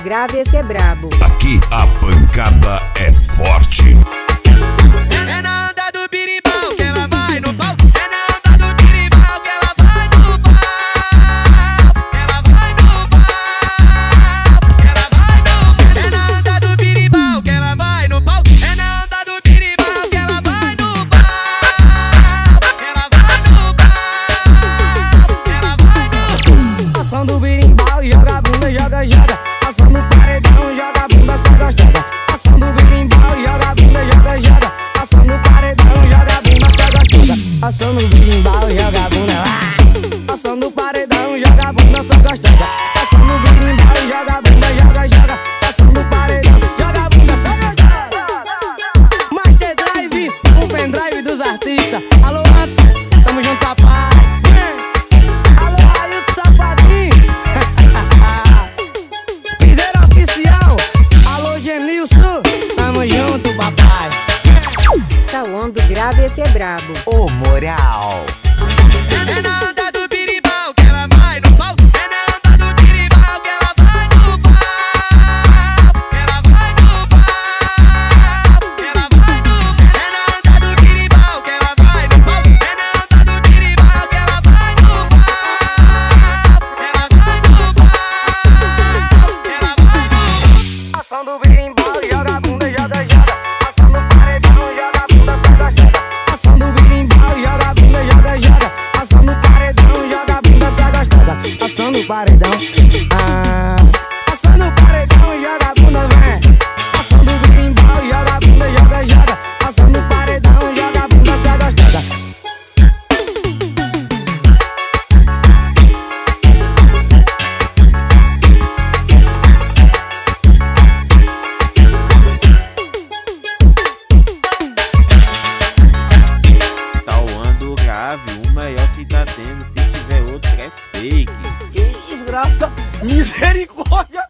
grave, esse é brabo. Aqui a pancada é forte. É na onda do birimbau que ela vai no pau. É na onda do birimbau que ela vai no pau. Ela vai no pau. Ela vai no pau. É na onda do birimbau que ela vai no pau. É na onda do birimbau que ela vai no pau. Ela vai no pau. Ela vai no pau. Ação do birimbau, joga a bunda, joga, joga. Ação do paredão, joga a bunda, só gostosa. Ação do birimbau, joga a bunda, joga, joga. Ação do paredão, joga a bunda, só gostosa. Ação do birimbau, joga a bunda, ah. Ação do paredão, joga a bunda, só gostosa. Ação do birimbau, joga a bunda, joga, joga. Ação do paredão, joga a bunda, só gostosa. Master Drive, o pendrive dos artistas. Alô, antes, tamo junto, papai. Alô, Ailton Safadinho. Piseira oficial. Alô, Genilson, tamo junto, papai. Tauan do grave, esse é brabo. Ô moral. É na onda do birimbau que ela vai no pau. É na onda do birimbau que ela vai no pau. Ela vai no pau. Ela vai no pau. É na onda do birimbau que ela vai no pau. É na onda do birimbau que ela vai no pau. Ela vai no pau. Ela vai no pau. Ação do birimbau, joga a bunda, joga, joga. Ação do paredão, joga a bunda, só gostosa. Ação do birimbau, joga a bunda, joga, joga. Ação do paredão, joga a bunda, só gostosa. Ação do paredão, ah. Ação do paredão, joga a bunda, vem. Ação do birimbau, joga a bunda, joga, joga. Ação do paredão, joga a bunda, só gostosa. Tauan do grave, o melhor que tá tendo. Se tiver outro é fake. Que desgraça. Misericórdia.